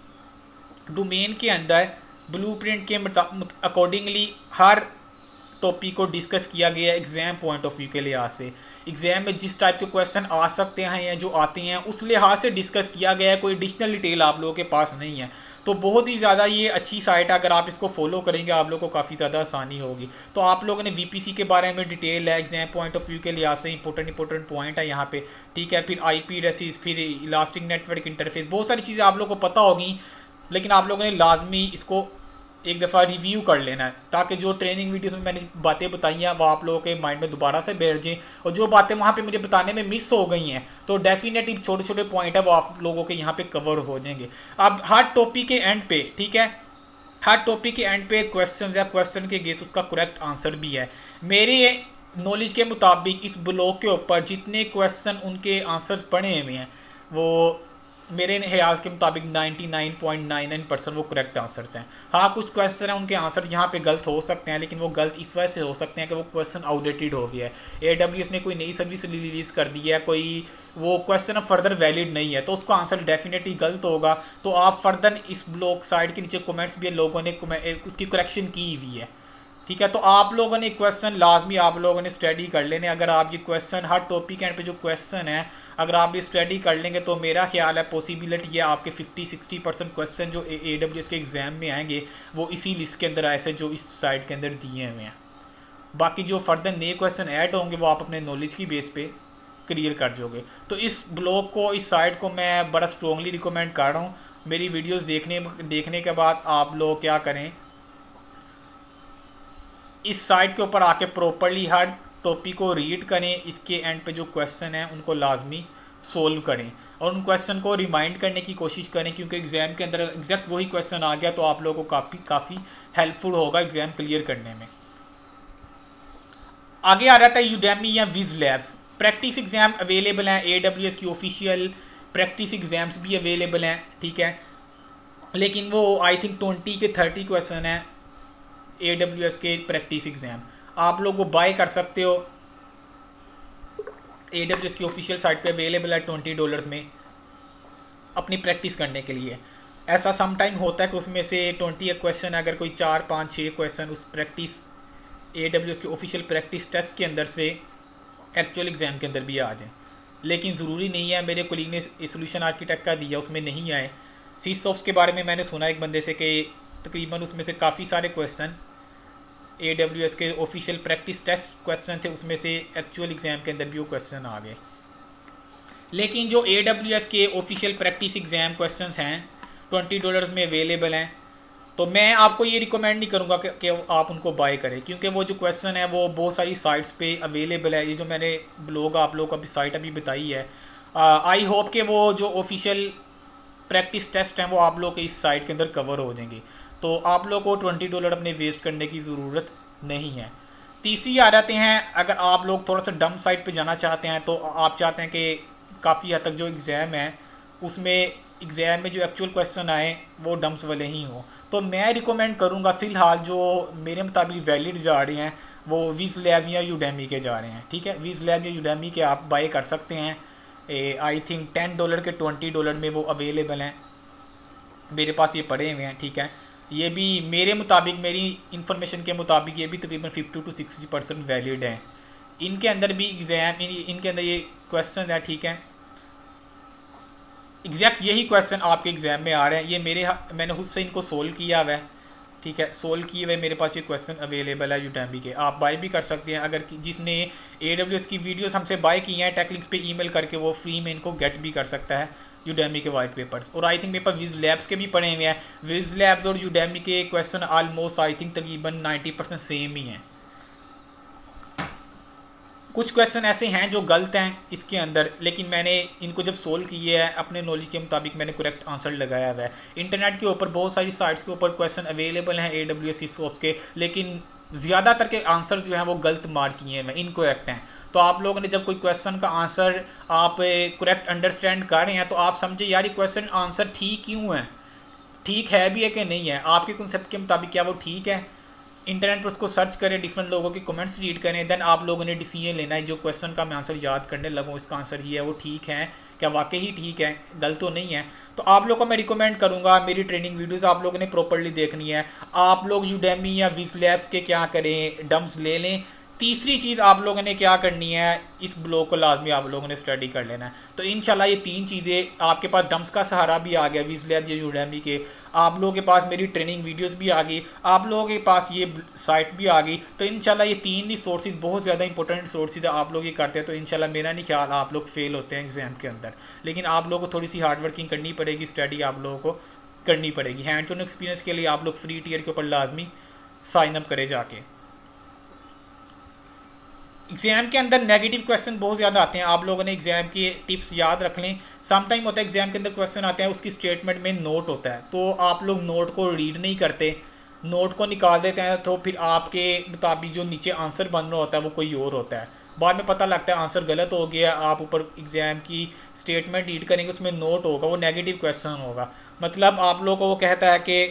डोमेन के अंदर ब्लूप्रिंट के अकॉर्डिंगली हर टॉपिक को डिस्कस किया गया एग्जाम पॉइंट ऑफ व्यू के लिहाज से। एग्जाम में जिस टाइप के क्वेश्चन आ सकते हैं या जो आते हैं उस लिहाज से डिस्कस किया गया है, कोई एडिशनल डिटेल आप लोगों के पास नहीं है। तो बहुत ही ज़्यादा ये अच्छी साइट है, अगर आप इसको फॉलो करेंगे आप लोगों को काफ़ी ज़्यादा आसानी होगी। तो आप लोगों ने वीपीसी के बारे में डिटेल है, एग्जाम पॉइंट ऑफ व्यू के लिहाज से इंपॉर्टेंट पॉइंट है यहाँ पे, ठीक है। फिर आईपी एड्रेसेस, फिर इलास्टिक नेटवर्क इंटरफेस, बहुत सारी चीज़ें आप लोगों को पता होगी, लेकिन आप लोगों ने लाजमी इसको एक दफ़ा रिव्यू कर लेना है, ताकि जो ट्रेनिंग वीडियोस में मैंने बातें बताई हैं वो आप लोगों के माइंड में दोबारा से बैठ जाएं, और जो बातें वहाँ पे मुझे बताने में मिस हो गई हैं तो डेफिनेटली छोटे छोटे पॉइंट है वो आप लोगों के यहाँ पे कवर हो जाएंगे। अब हर टॉपिक के एंड पे, ठीक है, हर टॉपिक के एंड पे क्वेश्चन या क्वेश्चन के गेस उसका करेक्ट आंसर भी है। मेरे नॉलेज के मुताबिक इस ब्लॉग के ऊपर जितने क्वेश्चन उनके आंसर्स पढ़े हुए हैं वो मेरे ख्याल के मुताबिक 99.99% वो करेक्ट आंसर हैं। हाँ, कुछ क्वेश्चन हैं उनके आंसर यहाँ पे गलत हो सकते हैं, लेकिन वो गलत इस वजह से हो सकते हैं कि वो क्वेश्चन आउटडेटेड हो गया है, AWS ने कोई नई सर्विस रिलीज़ कर दी है, कोई वो क्वेश्चन अब फर्दर वैलिड नहीं है, तो उसका आंसर डेफिनेटली गलत होगा। तो आप फर्दर इस ब्लॉग साइट के नीचे कमेंट्स भी लोगों ने उसकी करेक्शन की हुई है, ठीक है। तो आप लोगों ने क्वेश्चन लाजमी आप लोगों ने स्टडी कर लेने। अगर आप ये क्वेश्चन हर टॉपिक एंड पे जो क्वेश्चन है अगर आप ये स्टडी कर लेंगे तो मेरा ख्याल है पॉसिबिलिटी है आपके 50-60% क्वेश्चन जो AWS के एग्ज़ाम में आएंगे वो इसी लिस्ट के अंदर ऐसे जो इस साइट के अंदर दिए हुए हैं। बाकी जो फर्दर नए क्वेश्चन ऐड होंगे वो आप अपने नॉलेज की बेस पे क्लियर कर जोगे। तो इस ब्लॉग को, इस साइट को मैं बड़ा स्ट्रॉन्गली रिकमेंड कर रहा हूँ। मेरी वीडियोज़ देखने के बाद आप लोग क्या करें, इस साइट के ऊपर आके प्रॉपरली हर टॉपिक को रीड करें, इसके एंड पे जो क्वेश्चन हैं उनको लाजमी सोल्व करें और उन क्वेश्चन को रिमाइंड करने की कोशिश करें, क्योंकि एग्ज़ाम के अंदर एग्जैक्ट वही क्वेश्चन आ गया तो आप लोगों को काफ़ी हेल्पफुल होगा एग्ज़ाम क्लियर करने में। आगे आ जाता है यूडेमी या Whizlabs. Practice exam available हैं, AWS की ऑफिशियल प्रैक्टिस एग्ज़ाम्स भी अवेलेबल हैं, ठीक है, लेकिन वो आई थिंक 20 के 30 क्वेश्चन हैं AWS के प्रैक्टिस एग्ज़ाम। आप लोग वो बाय कर सकते हो, AWS की ऑफिशियल साइट पे अवेलेबल है $20 में अपनी प्रैक्टिस करने के लिए। ऐसा सम टाइम होता है कि उसमें से 20 क्वेश्चन अगर कोई 4, 5, 6 क्वेश्चन उस प्रैक्टिस AWS के ऑफिशियल प्रैक्टिस टेस्ट के अंदर से एक्चुअल एग्ज़ाम के अंदर भी आ जाए, लेकिन ज़रूरी नहीं है। मेरे कोलीग ने सोल्यूशन आर्किटेक्ट का दिया उसमें नहीं आए। सीसॉप्स के बारे में मैंने सुना एक बंदे से कि तकरीबन उसमें से काफ़ी सारे क्वेश्चन AWS के ऑफिशियल प्रैक्टिस टेस्ट क्वेश्चन थे, उसमें से एक्चुअल एग्ज़ाम के अंदर भी वो क्वेश्चन आ गए। लेकिन जो AWS के ऑफिशियल प्रैक्टिस एग्ज़ाम क्वेश्चंस हैं $20 में अवेलेबल हैं, तो मैं आपको ये रिकमेंड नहीं करूँगा कि आप उनको बाय करें, क्योंकि वो जो क्वेश्चन है वो बहुत सारी साइट्स पे अवेलेबल है। ये जो मैंने ब्लॉग आप लोगों को अभी साइट अभी बताई है, आई होप कि वो जो ऑफिशियल प्रैक्टिस टेस्ट हैं वो आप लोग के इस साइट के अंदर कवर हो जाएंगे, तो आप लोग को $20 अपने वेस्ट करने की ज़रूरत नहीं है। तीसरी आ जाते हैं, अगर आप लोग थोड़ा सा डम साइट पे जाना चाहते हैं तो आप चाहते हैं कि काफ़ी हद तक जो एग्ज़ाम है उसमें एग्ज़ाम में जो एक्चुअल क्वेश्चन आए वो डम्स वाले ही हों, तो मैं रिकमेंड करूँगा फ़िलहाल जो मेरे मुताबिक वैलिड जा रहे हैं वो विज लैब या यूडेमी के जा रहे हैं, ठीक है। विज लैब या यूडेमी के आप बाय कर सकते हैं, आई थिंक $10 के $20 में वो अवेलेबल हैं। मेरे पास ये पड़े हुए हैं, ठीक है। ये भी मेरे मुताबिक, मेरी इन्फॉर्मेशन के मुताबिक ये भी तकरीबन 50-60% वैलिड है। इनके अंदर भी एग्ज़ाम, इनके अंदर ये क्वेश्चन है, ठीक है, एग्जैक्ट यही क्वेश्चन आपके एग्ज़ाम में आ रहे हैं। ये मैंने खुद से इनको सोल्व किया हुआ है, ठीक है, सोल्व किए हुए मेरे पास ये क्वेश्चन अवेलेबल है यूडेमी के, आप बाय भी कर सकते हैं। अगर जिसने AWS की वीडियोस हमसे बाय की हैं टेक लिंक्स पे ईमेल करके, वो फ्री में इनको गेट भी कर सकता है यूडेमी के वाइट पेपर्स। और आई थिंक मेरे पास विज लैब्स के भी पड़े हुए हैं। विज लैब्स और यूडेमी के क्वेश्चन ऑलमोस्ट आई थिंक तकरीबन 90% सेम ही हैं। कुछ क्वेश्चन ऐसे हैं जो गलत हैं इसके अंदर, लेकिन मैंने इनको जब सोल्व किए हैं अपने नॉलेज के मुताबिक मैंने करेक्ट आंसर लगाया हुआ है। इंटरनेट के ऊपर बहुत सारी साइट्स के ऊपर क्वेश्चन अवेलेबल हैं AWS सीसॉप्स के, लेकिन ज़्यादातर के आंसर जो हैं वो गलत मार्क किए हैं, इनकरेक्ट हैं। तो आप लोगों ने जब कोई क्वेश्चन का आंसर आप करेक्ट अंडरस्टैंड कर रहे हैं तो आप समझे यार ये क्वेश्चन आंसर ठीक क्यों है, ठीक है भी है कि नहीं है, आपके कॉन्सेप्ट के मुताबिक क्या वो ठीक है। इंटरनेट पर उसको सर्च करें, डिफरेंट लोगों के कमेंट्स रीड करें, देन आप लोगों ने डिसीजन लेना है जो क्वेश्चन का मैं आंसर याद करने लगूँ इसका आंसर ये है, वो ठीक है क्या, वाकई ही ठीक है, गलत तो नहीं है। तो आप लोगों को मैं रिकमेंड करूँगा मेरी ट्रेनिंग वीडियोस आप लोगों ने प्रॉपर्ली देखनी है। आप लोग यूडेमी या विज लैब्स के क्या करें, डम्स ले लें, तीसरी चीज़ आप लोगों ने क्या करनी है, इस ब्लॉग को लाजमी आप लोगों ने स्टडी कर लेना है। तो इंशाल्लाह ये तीन चीज़ें आपके पास, डम्स का सहारा भी आ गया, विज़लैब या यूडेमी के, आप लोगों के पास मेरी ट्रेनिंग वीडियोस भी आ गई, आप लोगों के पास ये साइट भी आ गई। तो इंशाल्लाह ये तीन ही सोर्सेज बहुत ज़्यादा इंपॉर्टेंट सोर्सेज है, आप लोग ये करते हैं तो इंशाल्लाह मेरा नहीं ख्याल आप लोग फेल होते हैं एग्जाम के अंदर। लेकिन आप लोगों को थोड़ी सी हार्ड वर्किंग करनी पड़ेगी, स्टडी आप लोगों को करनी पड़ेगी। हैंड्स ऑन एक्सपीरियंस के लिए आप लोग फ्री टियर के ऊपर लाजमी साइन अप करें जाके। एग्जाम के अंदर नेगेटिव क्वेश्चन बहुत ज़्यादा आते हैं, आप लोगों ने एग्जाम की टिप्स याद रख लें। सम टाइम होता है एग्जाम के अंदर क्वेश्चन आते हैं, उसकी स्टेटमेंट में नोट होता है, तो आप लोग नोट को रीड नहीं करते, नोट को निकाल देते हैं, तो फिर आपके मुताबिक जो नीचे आंसर बन रहा होता है वो कोई और होता है। बाद में पता लगता है आंसर गलत हो गया, आप ऊपर एग्जाम की स्टेटमेंट रीड करेंगे उसमें नोट होगा, वो नेगेटिव क्वेश्चन होगा। मतलब आप लोगों को वो कहता है कि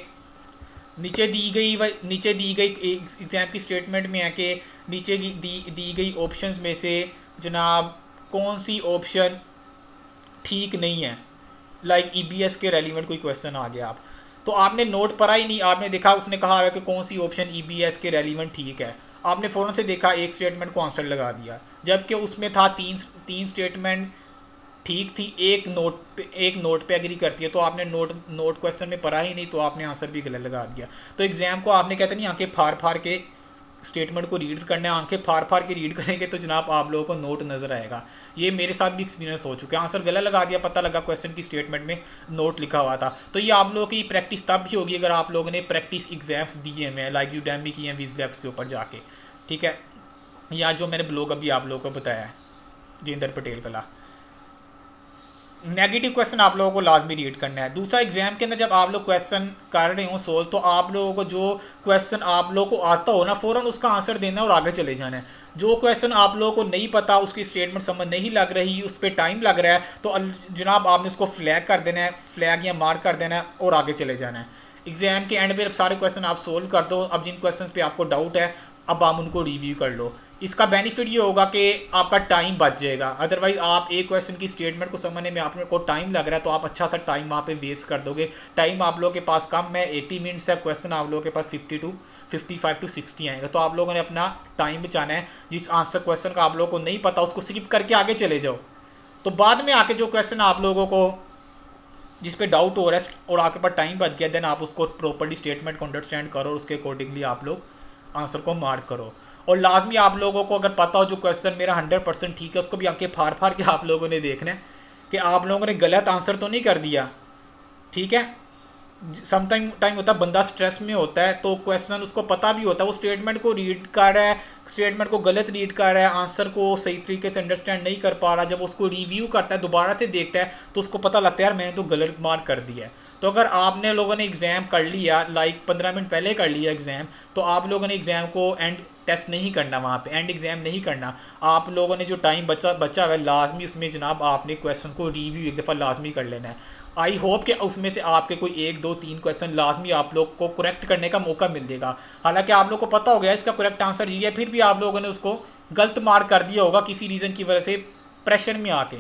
नीचे दी गई एग्जाम की स्टेटमेंट में है कि नीचे दी गई ऑप्शंस में से जनाब कौन सी ऑप्शन ठीक नहीं है, लाइक ईबीएस के रेलिवेंट कोई क्वेश्चन आ गया, आप तो आपने नोट पढ़ा ही नहीं, आपने देखा उसने कहा है कि कौन सी ऑप्शन ईबीएस के रेलिवेंट ठीक है, आपने फ़ौरन से देखा एक स्टेटमेंट को आंसर लगा दिया, जबकि उसमें था तीन स्टेटमेंट ठीक थी, एक नोट पे एग्री करती है, तो आपने नोट क्वेश्चन में पढ़ा ही नहीं, तो आपने आंसर भी गलत लगा दिया। तो एग्जाम को आपने कहते नहीं आंखें फाड़ फाड़ के स्टेटमेंट को रीड करना है, आंखें फाड़ फाड़ के रीड करेंगे तो जनाब आप लोगों को नोट नज़र आएगा। ये मेरे साथ भी एक्सपीरियंस हो चुका है, आंसर गलत लगा दिया, पता लगा क्वेश्चन की स्टेटमेंट में नोट लिखा हुआ था। तो ये आप लोगों की प्रैक्टिस तब भी होगी अगर आप लोगों ने प्रैक्टिस एग्जाम्स दिए हैं, लाइक यूडेमी की हैं विज़लैब के ऊपर जाके, ठीक है, या जो मैंने ब्लॉग अभी आप लोगों को बताया है जिंदर पटेल कला। नेगेटिव क्वेश्चन आप लोगों को लाजमी रीड करना है। दूसरा, एग्जाम के अंदर जब आप लोग क्वेश्चन कर रहे हो सोल्व, तो आप लोगों को जो क्वेश्चन आप लोगों को आता हो ना, फ़ौरन उसका आंसर देना है और आगे चले जाना है। जो क्वेश्चन आप लोगों को नहीं पता, उसकी स्टेटमेंट समझ नहीं लग रही, उस पर टाइम लग रहा है, तो जनाब आपने उसको फ्लैग कर देना है, फ्लैग या मार्क कर देना है और आगे चले जाना है। एग्जाम के एंड में सारे क्वेश्चन आप सोल्व कर दो, अब जिन क्वेश्चन पे आपको डाउट है अब आप उनको रिव्यू कर लो। इसका बेनिफिट ये होगा कि आपका टाइम बच जाएगा, अदरवाइज आप एक क्वेश्चन की स्टेटमेंट को समझने में आपको टाइम लग रहा है तो आप अच्छा सा टाइम वहाँ पे वेस्ट कर दोगे। टाइम आप लोगों के पास कम है, 80 मिनट्स है, क्वेश्चन आप लोगों के पास 55 to 60 आएगा, तो आप लोगों ने अपना टाइम बचाना है। जिस आंसर क्वेश्चन का आप लोगों को नहीं पता उसको स्किप करके आगे चले जाओ, तो बाद में आके जो क्वेश्चन आप लोगों को जिस पे डाउट हो रहा है और आपके पास टाइम बच गया, देन आप उसको प्रॉपर्ली स्टेटमेंट को अंडरस्टैंड करो और उसके अकॉर्डिंगली आप लोग आंसर को मार्क करो। और लाजमी आप लोगों को अगर पता हो जो क्वेश्चन मेरा 100% ठीक है, उसको भी आंखें फाड़ फाड़ के आप लोगों ने देखना है कि आप लोगों ने गलत आंसर तो नहीं कर दिया, ठीक है। सम टाइम होता है बंदा स्ट्रेस में होता है, तो क्वेश्चन उसको पता भी होता है, वो स्टेटमेंट को रीड कर रहा है, स्टेटमेंट को गलत रीड कर रहा है, आंसर को सही तरीके से अंडरस्टैंड नहीं कर पा रहा, जब उसको रिव्यू करता है दोबारा से देखता है तो उसको पता लगता है यार मैंने तो गलत मार्क कर दिया है। तो अगर आपने लोगों ने एग्ज़ाम कर लिया, लाइक 15 मिनट पहले कर लिया एग्ज़ाम, तो आप लोगों ने एग्ज़ाम को एंड टेस्ट नहीं करना, वहाँ पे एंड एग्ज़ाम नहीं करना। आप लोगों ने जो टाइम बचा हुआ है लाजमी उसमें जनाब आपने क्वेश्चन को रिव्यू एक दफ़ा लाजमी कर लेना है। आई होप कि उसमें से आपके कोई 1 2 3 क्वेश्चन लाजमी आप लोग को करेक्ट करने का मौका मिल जाएगा। हालांकि आप लोग को पता हो गया इसका करेक्ट आंसर ये है, फिर भी आप लोगों ने उसको गलत मार्क कर दिया होगा किसी रीज़न की वजह से, प्रेशर में आके।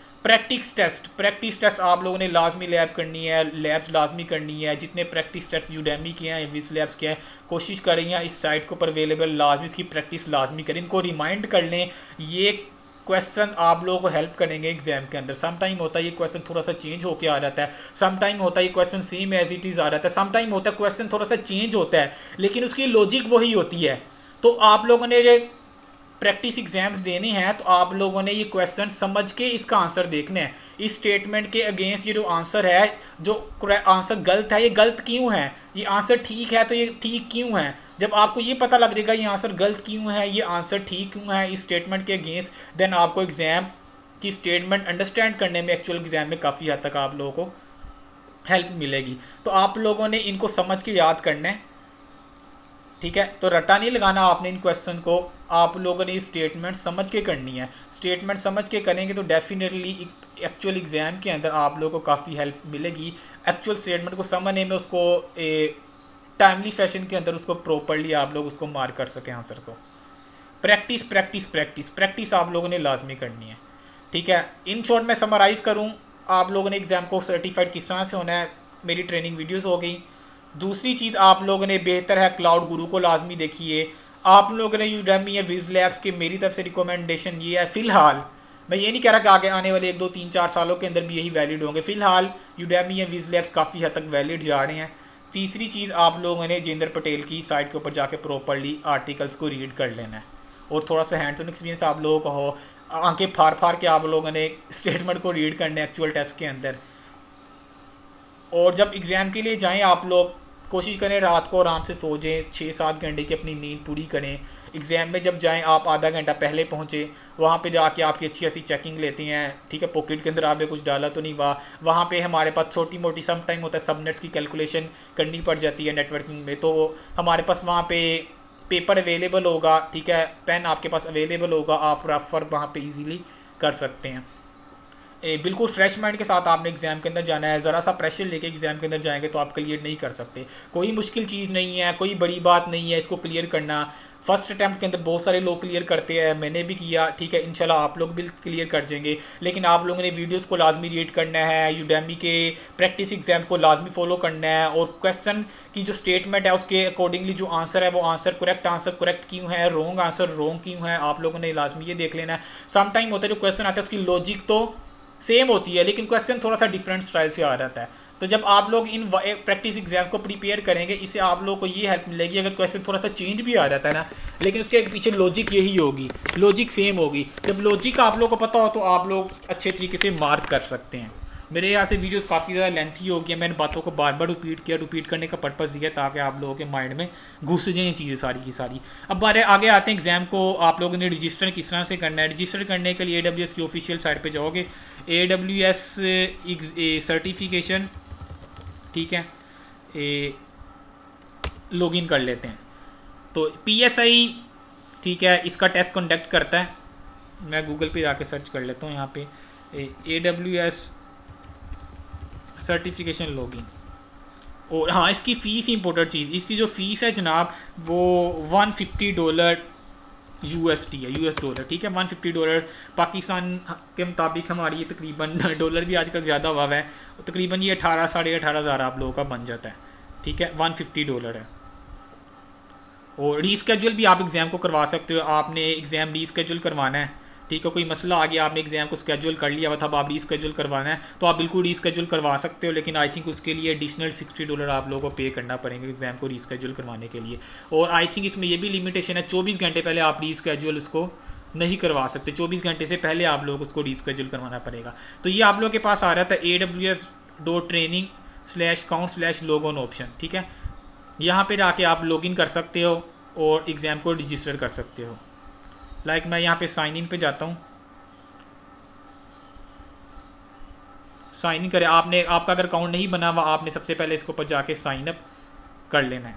प्रैक्टिस टेस्ट आप लोगों ने लाजमी लैब्स लाजमी करनी है। जितने प्रैक्टिस टेस्ट यूडेमी के हैं, विज़लैब के हैं, कोशिश करें इस साइट के ऊपर अवेलेबल, लाजमी इसकी प्रैक्टिस लाजमी करें, इनको रिमाइंड कर लें। ये क्वेश्चन आप लोगों को हेल्प करेंगे एग्जाम के अंदर। सम टाइम होता है ये क्वेश्चन थोड़ा सा चेंज होके आ जाता है, सम टाइम होता है ये question same as it is आ जाता है, सम टाइम होता है क्वेश्चन थोड़ा सा चेंज होता है लेकिन उसकी लॉजिक वही होती है। तो आप लोगों ने ये प्रैक्टिस एग्जाम्स देने हैं तो आप लोगों ने ये क्वेश्चन समझ के इसका आंसर देखना है। इस स्टेटमेंट के अगेंस्ट ये जो आंसर है, जो आंसर गलत है, ये गलत क्यों है, ये आंसर ठीक है तो ये ठीक क्यों है। जब आपको ये पता लग जाएगा ये आंसर गलत क्यों है, ये आंसर ठीक क्यों है इस स्टेटमेंट के अगेंस्ट, देन आपको एग्जाम की स्टेटमेंट अंडरस्टैंड करने में एक्चुअल एग्जाम में काफ़ी हद तक आप लोगों को हेल्प मिलेगी। तो आप लोगों ने इनको समझ के याद करना है, ठीक है। तो रट्टा नहीं लगाना आपने इन क्वेश्चन को, आप लोगों ने स्टेटमेंट समझ के करनी है। स्टेटमेंट समझ के करेंगे तो डेफिनेटली एक्चुअल एग्जाम के अंदर आप लोगों को काफ़ी हेल्प मिलेगी एक्चुअल स्टेटमेंट को समझने में, उसको टाइमली फैशन के अंदर उसको प्रॉपरली आप लोग उसको मार्क कर सकें आंसर को। प्रैक्टिस प्रैक्टिस प्रैक्टिस प्रैक्टिस आप लोगों ने लाजमी करनी है, ठीक है। इन शॉर्ट मैं समराइज़ करूँ, आप लोगों ने एग्ज़ाम को सर्टिफाइड किस तरह से होना है, मेरी ट्रेनिंग वीडियोस हो गई। दूसरी चीज़ आप लोगों ने बेहतर है क्लाउड गुरु को लाजमी देखिए, आप लोगों ने यूडेमी या विज लैब्स की मेरी तरफ से रिकमेंडेशन ये है, फ़िलहाल मैं ये नहीं कह रहा कि आगे आने वाले 1 2 3 4 सालों के अंदर भी यही वैलिड होंगे, फ़िलहाल यूडेमी या विज लैब्स काफ़ी हद तक वैलिड जा रहे हैं। तीसरी चीज़, आप लोगों ने जिंदर पटेल की साइट के ऊपर जाके प्रॉपरली आर्टिकल्स को रीड कर लेना है और थोड़ा सा हैंड्स ऑन एक्सपीरियंस आप लोगों का हो। आंखें फाड़ फाड़ के आप लोगों ने स्टेटमेंट को रीड करने एक्चुअल टेस्ट के अंदर। और जब एग्ज़ाम के लिए जाएं आप लोग कोशिश करें रात को आराम से सो जाएं, 6 7 घंटे की अपनी नींद पूरी करें। एग्ज़ाम में जब जाएं आप आधा घंटा पहले पहुँचे, वहाँ पे जाके आपकी अच्छी अच्छी चेकिंग लेते हैं, ठीक है, पॉकेट के अंदर आपने कुछ डाला तो नहीं हुआ। वहाँ पे हमारे पास छोटी मोटी सम टाइम होता है सबनेट्स की कैलकुलेशन करनी पड़ जाती है नेटवर्किंग में, तो हमारे पास वहाँ पे पेपर अवेलेबल होगा, ठीक है, पेन आपके पास अवेलेबल होगा, आप रेफर वहाँ पे इजीली कर सकते हैं। बिल्कुल फ्रेश माइंड के साथ आपने एग्ज़ाम के अंदर जाना है। ज़रा सा प्रेशर लेके एग्ज़ाम के अंदर जाएंगे तो आप क्लियर नहीं कर सकते। कोई मुश्किल चीज़ नहीं है, कोई बड़ी बात नहीं है इसको क्लियर करना। फर्स्ट अटैम्प्ट के अंदर बहुत सारे लोग क्लियर करते हैं, मैंने भी किया, ठीक है, इंशाल्लाह आप लोग भी क्लियर कर जाएंगे। लेकिन आप लोगों ने वीडियोस को लाजमी रीड करना है, यूडेमी के प्रैक्टिस एग्जाम को लाजमी फॉलो करना है और क्वेश्चन की जो स्टेटमेंट है उसके अकॉर्डिंगली जो आंसर है वो आंसर करेक्ट क्यों है, रॉन्ग आंसर रॉन्ग क्यों है, आप लोगों ने लाजमी ये देख लेना है। सम टाइम होता है जो क्वेश्चन आता है उसकी लॉजिक तो सेम होती है लेकिन क्वेश्चन थोड़ा सा डिफरेंट स्टाइल से आ जाता है। तो जब आप लोग इन प्रैक्टिस एग्जाम को प्रिपेयर करेंगे, इससे आप लोग को ये हेल्प मिलेगी, अगर क्वेश्चन थोड़ा सा चेंज भी आ जाता है ना, लेकिन उसके पीछे लॉजिक यही होगी, लॉजिक सेम होगी। जब लॉजिक आप लोग को पता हो तो आप लोग अच्छे तरीके से मार्क कर सकते हैं। मेरे यहाँ से वीडियोस काफ़ी ज़्यादा लेंथी हो गई है, मैंने बातों को बार बार रिपीट किया, रिपीट करने का पर्पज़ ये है ताकि आप लोगों के माइंड में घुस जाएँ चीज़ें सारी की सारी। अब आगे आते हैं एग्ज़ाम को आप लोगों ने रजिस्टर किस तरह से करना है। रजिस्टर करने के लिए AWS की ऑफिशियल साइट पे जाओगे, AWS सर्टिफिकेशन, ठीक है, लॉगिन कर लेते हैं। तो PSI, ठीक है, इसका टेस्ट कंडक्ट करता है। मैं गूगल पे जाके सर्च कर लेता हूँ यहाँ पे AWS सर्टिफिकेशन लॉगिन। और हाँ, इसकी फ़ीस इंपॉर्टेंट चीज़, इसकी जो फ़ीस है जनाब वो $150 USD है, US$, ठीक है, $150 पाकिस्तान के मुताबिक हमारी ये तकरीबन डॉलर भी आजकल ज़्यादा हुआ है, तकरीबन ये 18 साढ़े 18 हज़ार आप लोगों का बन जाता है, ठीक है, $150 है। और रीस्केड्यूल भी आप एग्ज़ाम को करवा सकते हो, आपने एग्ज़ाम रीस्केड्यूल करवाना है, ठीक है, कोई मसला आ गया, आपने एग्ज़ाम को स्केड्यूल कर लिया था, अब आप रीस्केड्यूल करवाना है तो आप बिल्कुल रीस्केड्यूल करवा सकते हो, लेकिन आई थिंक उसके लिए एडिशनल $60 आप लोगों को पे करना पड़ेगा एग्ज़ाम को रीस्केड्यूल करवाने के लिए। और आई थिंक इसमें यह भी लिमिटेशन है, 24 घंटे पहले आप रीस्केड्यूल उसको नहीं करवा सकते, 24 घंटे से पहले आप लोग उसको रीस्केड्यूल करवाना पड़ेगा। तो ये आप लोगों के पास आ रहा था AWS.training/count/login ऑप्शन, ठीक है, यहाँ पे जाके आप लॉगिन कर सकते हो और एग्ज़ाम को रजिस्टर कर सकते हो। लाइक मैं यहाँ पे साइन इन पे जाता हूँ, साइन इन करें आपने, आपका अगर अकाउंट नहीं बना हुआ आपने सबसे पहले इसके ऊपर जाके साइन अप कर लेना है।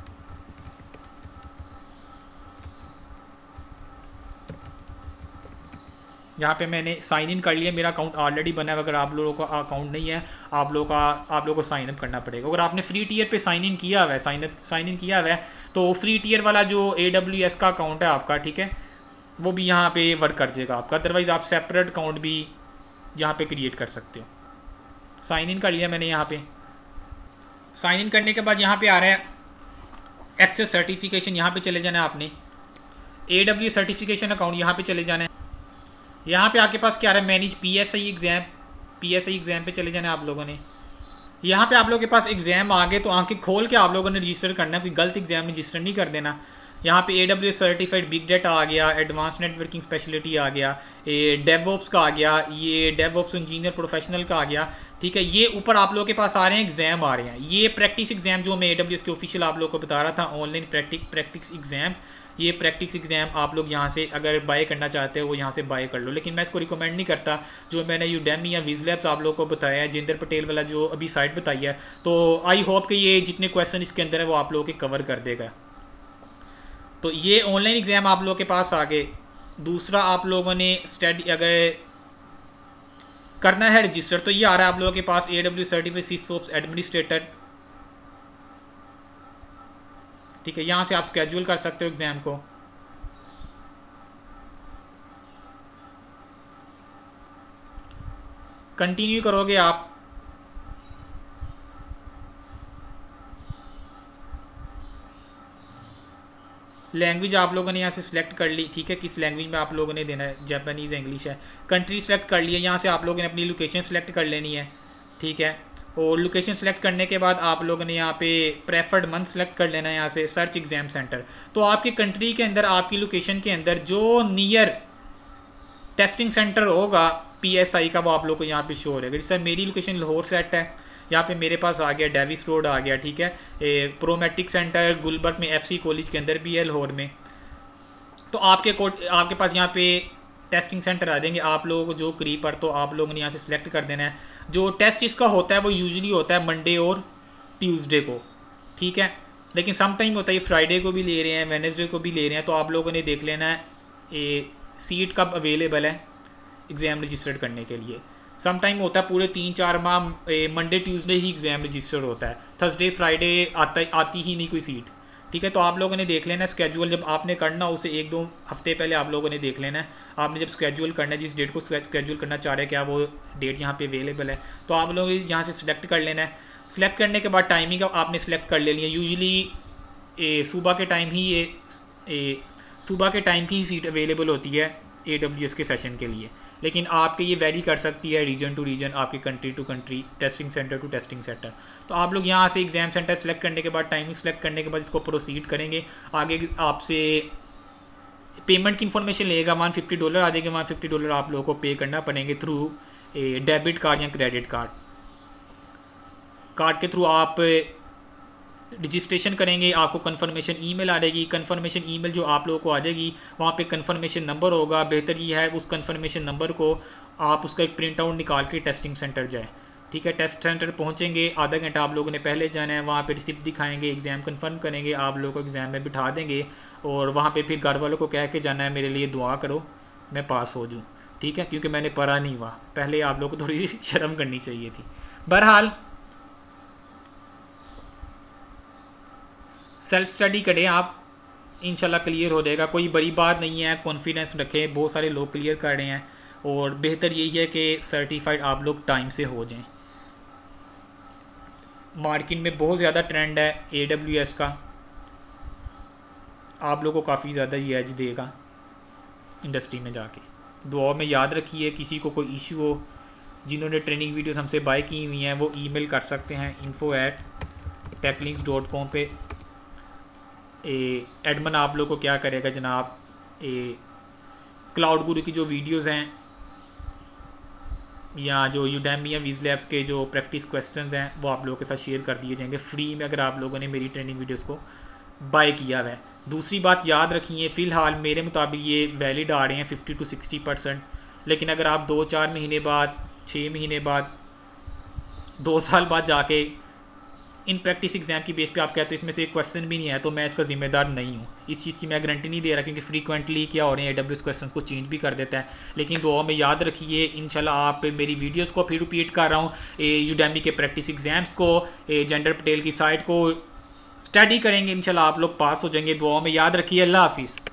यहाँ पे मैंने साइन इन कर लिया, मेरा अकाउंट ऑलरेडी बना है। अगर आप लोगों का अकाउंट नहीं है आप लोगों को साइन अप करना पड़ेगा। अगर आपने फ्री टीयर पे साइन इन किया हुआ है, साइन इन किया हुआ है तो फ्री टीयर वाला जो AWS का अकाउंट है आपका, ठीक है, वो भी यहाँ पे वर्क कर जाएगा आपका। अदरवाइज़ आप सेपरेट अकाउंट भी यहाँ पे क्रिएट कर सकते हो। साइन इन कर लिया मैंने, यहाँ पे साइन इन करने के बाद यहाँ पे आ रहा है एक्सेस सर्टिफिकेशन, यहाँ पे चले जाना है आपने, AWS सर्टिफिकेशन अकाउंट यहाँ पे चले जाना है। यहाँ पे आपके पास क्या आ रहा है, मैनेज PSI एग्ज़ाम पे चले जाना है आप लोगों ने। यहाँ पे आप लोगों के पास एग्ज़ाम आ गए तो आंखें खोल के आप लोगों ने रजिस्टर करना है, कोई गलत एग्ज़ाम रजिस्टर नहीं कर देना। यहाँ पे AWS सर्टिफाइड बिग डाटा आ गया, एडवांस नेटवर्किंग स्पेशलिटी आ गया, डेवऑप्स का आ गया, ये डेवऑप्स इंजीनियर प्रोफेशनल का आ गया, ठीक है। ये ऊपर आप लोगों के पास आ रहे हैं एग्जाम आ रहे हैं, ये प्रैक्टिस एग्जाम जो मैं AWS के ऑफिशियल आप लोगों को बता रहा था, ऑनलाइन प्रैक्टिस एग्जाम। ये प्रैक्टिस एग्जाम आप लोग यहाँ से अगर बाय करना चाहते हो वो यहाँ से बाय कर लो, लेकिन मैं इसको रिकमेंड नहीं करता। जो मैंने यूडेमी या विज लैब्स आप लोगों को बताया है, जिंदर पटेल वाला जो अभी साइट बताई है, तो आई होप कि ये जितने क्वेश्चन इसके अंदर है वो आप लोगों के कवर कर देगा। तो ये ऑनलाइन एग्ज़ाम आप लोगों के पास आ गए। दूसरा आप लोगों ने स्टडी अगर करना है रजिस्टर, तो ये आ रहा है आप लोगों के पास AWS सर्टिफाइड सिसोप्स एडमिनिस्ट्रेटर, ठीक है। यहाँ से आप स्केड्यूल कर सकते हो एग्ज़ाम को। कंटिन्यू करोगे आप, लैंग्वेज आप लोगों ने यहाँ से सिलेक्ट कर ली, ठीक है, किस लैंग्वेज में आप लोगों ने देना है, जापानीज़ इंग्लिश है। कंट्री सेलेक्ट कर लिया, यहाँ से आप लोगों ने अपनी लोकेशन सेलेक्ट कर लेनी है, ठीक है। और लोकेशन सेलेक्ट करने के बाद आप लोगों ने यहाँ पे प्रेफर्ड मंथ सेलेक्ट कर लेना है, यहाँ से सर्च एग्ज़ाम सेंटर। तो आपकी कंट्री के अंदर, आपकी लोकेशन के अंदर जो नियर टेस्टिंग सेंटर होगा PSI का, वो आप लोग को यहाँ पे शो हो रहेगा। जैसे मेरी लोकेशन लाहौर सेट है, यहाँ पे मेरे पास आ गया डेविस रोड आ गया, ठीक है। प्रोमेट्रिक सेंटर गुलबर्ग में FC कॉलेज के अंदर भी है लाहौर में। तो आपके पास यहाँ पे टेस्टिंग सेंटर आ जाएंगे, आप लोगों को जो करीब पर, तो आप लोगों ने यहाँ से सिलेक्ट कर देना है। जो टेस्ट इसका होता है वो यूजुअली होता है मंडे और ट्यूसडे को, ठीक है, लेकिन सम टाइम होता है फ्राइडे को भी ले रहे हैं, वेडनेसडे को भी ले रहे हैं। तो आप लोगों ने देख लेना है सीट कब अवेलेबल है एग्ज़ाम रजिस्टर्ड करने के लिए। सम टाइम होता है पूरे 3-4 माह मंडे ट्यूसडे ही एग्ज़ाम रजिस्टर होता है, थर्सडे फ्राइडे आती ही नहीं कोई सीट, ठीक है। तो आप लोगों ने देख लेना स्केड्यूल, जब आपने करना उसे 1-2 हफ्ते पहले आप लोगों ने देख लेना है। आपने जब स्केड्यूल करना है, जिस डेट को स्केड्यूल करना चाह रहे हैं, क्या वो डेट यहाँ पे अवेलेबल है, तो आप लोग यहाँ से सिलेक्ट कर लेना है। सिलेक्ट करने के बाद टाइमिंग आपने सिलेक्ट कर लेनी है। यूजुअली सुबह के टाइम ही सुबह के टाइम की ही सीट अवेलेबल होती है AWS के सेशन के लिए, लेकिन आपके ये वेरी कर सकती है रीजन टू रीजन, आपकी country to country, testing centre to testing centre. तो आप लोग यहाँ से एग्ज़ाम सेंटर सेलेक्ट करने के बाद, टाइमिंग सेलेक्ट करने के बाद इसको प्रोसीड करेंगे। आगे आपसे पेमेंट की इन्फॉर्मेशन लेगा, $150 आ जाएगा। $150 आप लोगों को पे करना पड़ेंगे थ्रू डेबिट कार्ड या क्रेडिट कार्ड के थ्रू आप रजिस्ट्रेशन करेंगे। आपको कन्फर्मेशन ईमेल आ जाएगी। कन्फर्मेशन ईमेल जो आप लोगों को आ जाएगी, वहाँ पे कन्फर्मेशन नंबर होगा। बेहतर ये है उस कन्फर्मेशन नंबर को आप उसका एक प्रिंट आउट निकाल के टेस्टिंग सेंटर जाए, ठीक है। टेस्ट सेंटर पहुँचेंगे, आधा घंटा आप लोगों ने पहले जाना है, वहाँ पे रिसिप्ट दिखाएंगे, एग्ज़ाम कंफर्म करेंगे, आप लोगों को एग्ज़ाम में बिठा देंगे और वहाँ पे फिर घर वालों को कह के जाना है मेरे लिए दुआ करो मैं पास हो जाऊँ, ठीक है, क्योंकि मैंने पढ़ा नहीं हुआ। पहले आप लोगों को थोड़ी सी शर्म करनी चाहिए थी। बहरहाल सेल्फ स्टडी करें आप, इंशाल्लाह क्लियर हो जाएगा। कोई बड़ी बात नहीं है, कॉन्फिडेंस रखें, बहुत सारे लोग क्लियर कर रहे हैं और बेहतर यही है कि सर्टिफाइड आप लोग टाइम से हो जाएं। मार्केट में बहुत ज़्यादा ट्रेंड है AWS का, आप लोगों को काफ़ी ज़्यादा ये एज देगा इंडस्ट्री में जाके। दुआ में याद रखिए, किसी को कोई इशू हो, जिन्होंने ट्रेनिंग वीडियोस हमसे बाय की हुई हैं वो ईमेल कर सकते हैं info@techlinks.com पे। एडमन आप लोग को क्या करेगा जनाब, क्लाउड गुरु की जो वीडियोस हैं या जो यूडेमी या विज़लैब्स के जो प्रैक्टिस क्वेश्चंस हैं वो आप लोगों के साथ शेयर कर दिए जाएंगे फ्री में, अगर आप लोगों ने मेरी ट्रेनिंग वीडियोस को बाय किया हुआ है। दूसरी बात याद रखिए, फ़िलहाल मेरे मुताबिक ये वैलिड आ रहे हैं 50 to 60%, लेकिन अगर आप 2-4 महीने बाद, 6 महीने बाद, 2 साल बाद जाके इन प्रैक्टिस एग्जाम की बेस पे आप कहते हो इसमें से क्वेश्चन भी नहीं है, तो मैं इसका जिम्मेदार नहीं हूँ। इस चीज़ की मैं गारंटी नहीं दे रहा, क्योंकि फ्रीक्वेंटली क्या हो रहे हैं AWS क्वेश्चन को चेंज भी कर देता है। लेकिन दुआ में याद रखिए, इंशाल्लाह आप मेरी वीडियोस को फिर रिपीट कर रहा हूँ, यूडेमी के प्रैक्टिस एग्जाम्स को, जेंडर पटेल की साइट को स्टडी करेंगे, इंशाल्लाह आप लोग पास हो जाएंगे। दुआ में याद रखिए। अल्लाह हाफिज़।